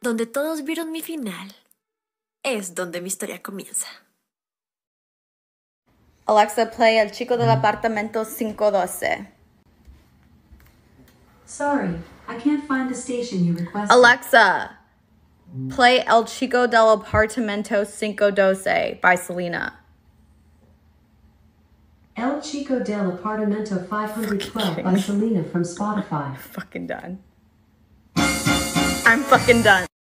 donde todos vieron mi final, es donde mi historia comienza. Alexa, play El Chico del Apartamento 512. Sorry, I can't find the station you requested. Alexa, play El Chico del Apartamento 512 by Selena. El Chico del Apartamento 512 by Selena from Spotify. Fucking done. I'm fucking done.